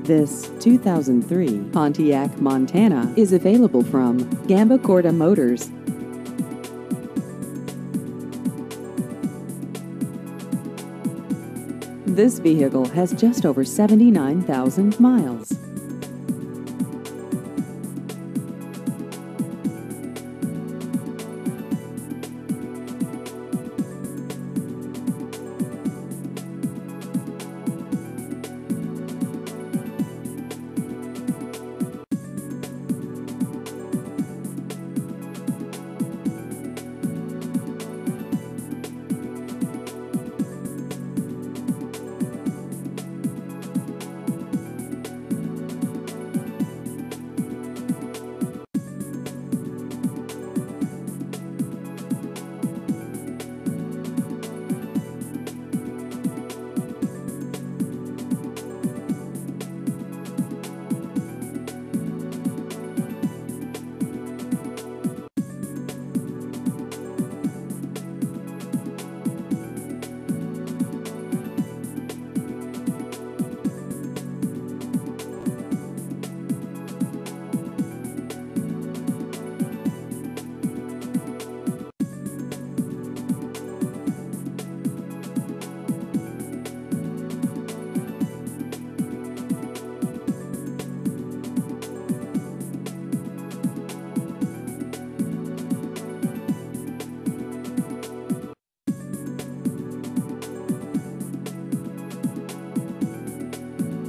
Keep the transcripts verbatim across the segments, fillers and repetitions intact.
This two thousand three Pontiac Montana is available from Gamba Corda Motors. This vehicle has just over seventy-nine thousand miles.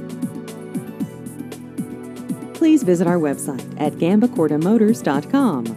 Please visit our website at gamba corda motors dot com.